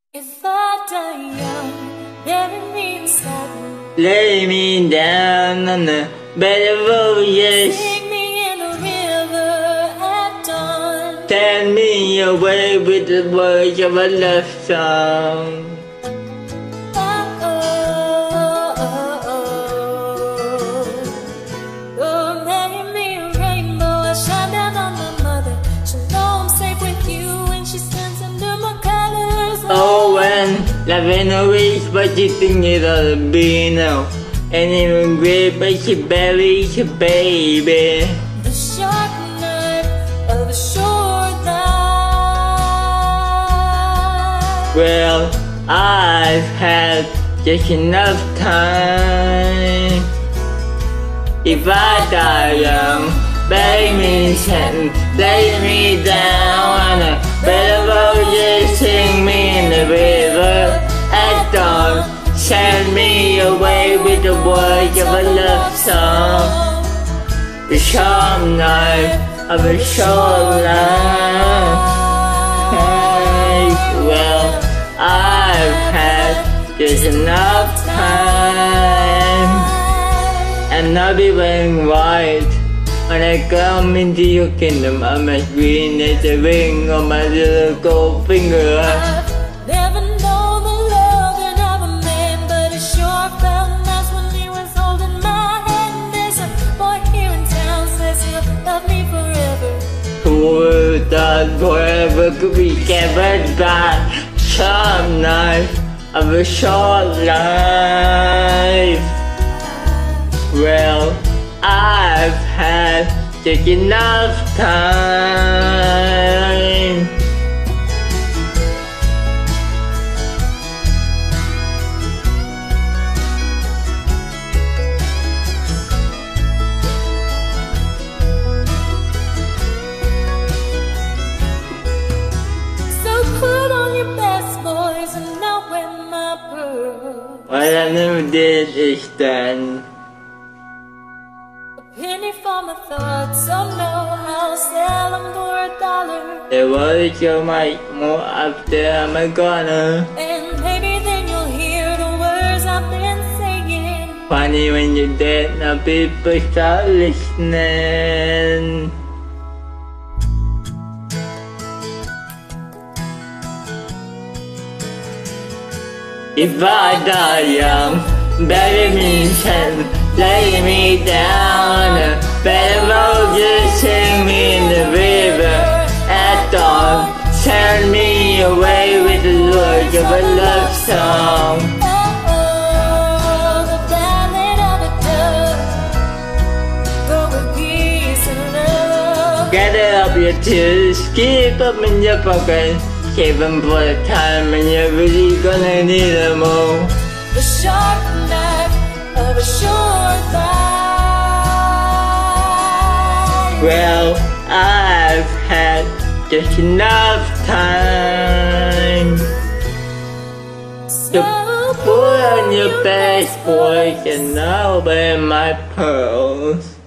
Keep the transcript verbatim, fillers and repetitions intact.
If I die young, bury me in satin. Lay me down on the bed of roses. Take me in the river at dawn. Turn me away with the words of a love song. Oh, oh, oh, oh. Oh, lay me a rainbow, I shine down on my mother. She'll know I'm safe with you when she stands under my colors. Oh, when loving her is what you think it ought to be now. And even great, but she buries her baby. The sharp knife of a short life. Well, I've had just enough time. If I die young, bury me in satin, lay me down on a bed of roses, sing me in the river at dawn. Send me away with the words of a love song. The sharp knife of a short life. Well, I've had just enough time. And I'll be wearing white when I come into your kingdom. I'm as green as the ring on my little gold finger. I've never known the loving of a man, but it sure felt nice when he was holding my hand. There's a boy here in town says he'll love me forever. Who would thought forever could be gathered by sharp knife of a short life? Well, I've had just enough time. So put on your best boys and I'll wear my pearls. What I never did is done. A penny for my thoughts, oh no, I'll sell them for a dollar. The words you might more after I'm gonna. And maybe then you'll hear the words I've been saying. Funny when you're dead, now people start listening. If I die young, bury me in satin, lay me down on a bed of roses, sing me in the river at dawn. Send me away with the words of a love song. Oh, oh, the ballad of a dove. Go with peace and love. Gather up your tears, keep them in your pocket. Save them for the time when you're really gonna need them all. The sharp knife of a short life. Well, I've had just enough time to put on your best boys and I'll wear my pearls.